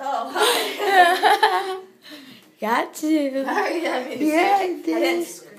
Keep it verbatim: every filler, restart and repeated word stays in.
Oh, hi. Got you. Sorry, I mean, Yeah, I I did. didn't